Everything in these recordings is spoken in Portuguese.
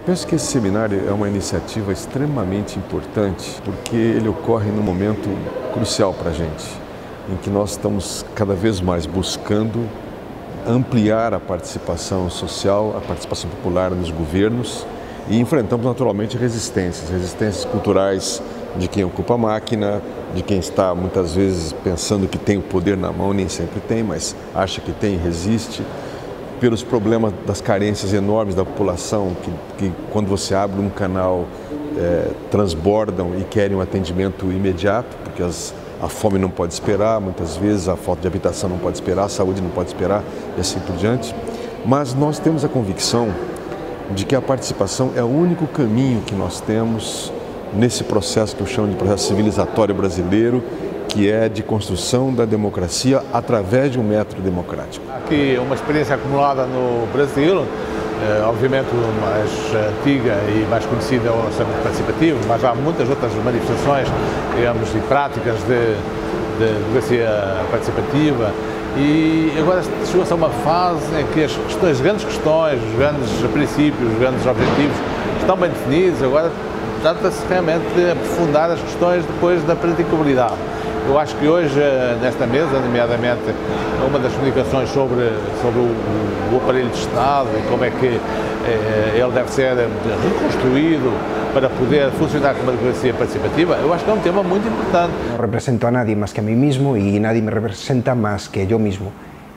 Penso que esse seminário é uma iniciativa extremamente importante porque ele ocorre num momento crucial para a gente, em que nós estamos cada vez mais buscando ampliar a participação social, a participação popular nos governos e enfrentamos naturalmente resistências culturais de quem ocupa a máquina, de quem está muitas vezes pensando que tem o poder na mão, nem sempre tem, mas acha que tem e resiste, pelos problemas das carências enormes da população, que quando você abre um canal transbordam e querem um atendimento imediato, porque a fome não pode esperar, muitas vezes a falta de habitação não pode esperar, a saúde não pode esperar e assim por diante. Mas nós temos a convicção de que a participação é o único caminho que nós temos nesse processo que eu chamo de processo civilizatório brasileiro, que é de construção da democracia através de um método democrático. Aqui uma experiência acumulada no Brasil, obviamente mais antiga e mais conhecida é o orçamento participativo, mas há muitas outras manifestações, digamos, e práticas de democracia participativa. E agora chegou-se a uma fase em que as grandes questões, os grandes princípios, os grandes objetivos estão bem definidos. Agora trata-se realmente de aprofundar as questões depois da praticabilidade. Eu acho que hoje, nesta mesa, nomeadamente, uma das comunicações sobre o aparelho de Estado e como é que ele deve ser reconstruído para poder funcionar como uma democracia participativa, eu acho que é um tema muito importante. No represento a nadie más que a mí mismo y nadie me representa más que yo mismo.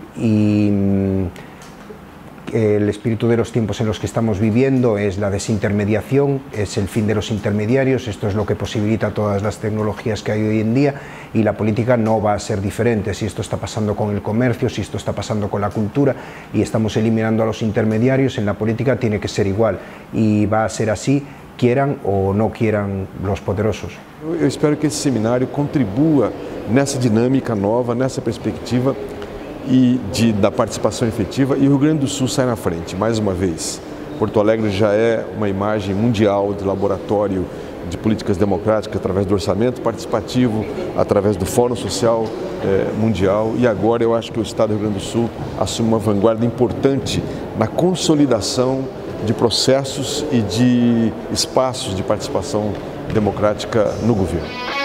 Y el espíritu de los tiempos en los que estamos viviendo es la desintermediación, es el fin de los intermediarios, esto es lo que posibilita todas las tecnologías que hay hoy en día y la política no va a ser diferente. Si esto está pasando con el comercio, si esto está pasando con la cultura y estamos eliminando a los intermediarios, en la política tiene que ser igual y va a ser así, quieran o no quieran los poderosos. Eu espero que esse seminário contribua nessa dinâmica nova, nessa perspectiva da participação efetiva, e o Rio Grande do Sul sai na frente, mais uma vez. Porto Alegre já é uma imagem mundial de laboratório de políticas democráticas através do orçamento participativo, através do Fórum Social Mundial, e agora eu acho que o Estado do Rio Grande do Sul assume uma vanguarda importante na consolidação de processos e de espaços de participação democrática no governo.